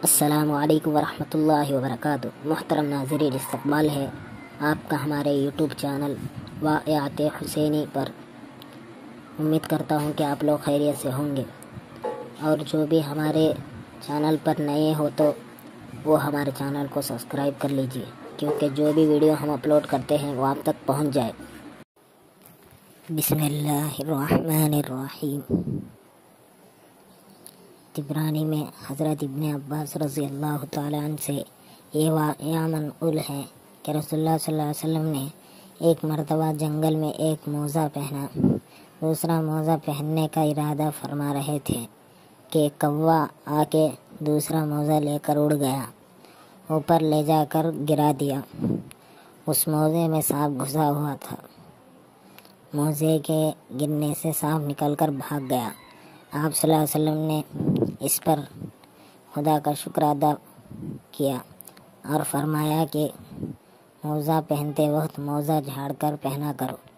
السلام علیکم ورحمۃ اللہ وبرکاتہ۔ محترم ناظرین، استقبال ہے آپ کا ہمارے یوٹیوب چینل واقعات حسینی پر۔ امید کرتا ہوں کہ آپ لوگ خیریت سے ہوں گے، اور جو بھی ہمارے چینل پر نئے ہو تو وہ ہمارے چینل کو سبسکرائب کر لیجئے، کیونکہ جو بھی ویڈیو ہم اپلوڈ کرتے ہیں وہ آپ تک پہنچ جائے۔ بسم اللہ الرحمن الرحیم۔ طبرانی میں حضرت ابن عباس رضی اللہ تعالیٰ عنہ سے یہ واقعہ منقول ہے کہ رسول اللہ صلی اللہ علیہ وسلم نے ایک مرتبہ جنگل میں ایک موزہ پہنا، دوسرا موزہ پہننے کا ارادہ فرما رہے تھے کہ کوا آ کے دوسرا موزہ لے کر اڑ گیا، اوپر لے جا کر گرا دیا۔ اس موزے میں سانپ گھسا ہوا تھا۔ موزے کے گرنے سے سانپ نکل کر بھاگ گیا۔ آپ صلی اللہ علیہ وسلم نے اس پر خدا کا شکر ادا کیا اور فرمایا کہ موزہ پہنتے وقت موزہ جھاڑ کر پہنا کرو۔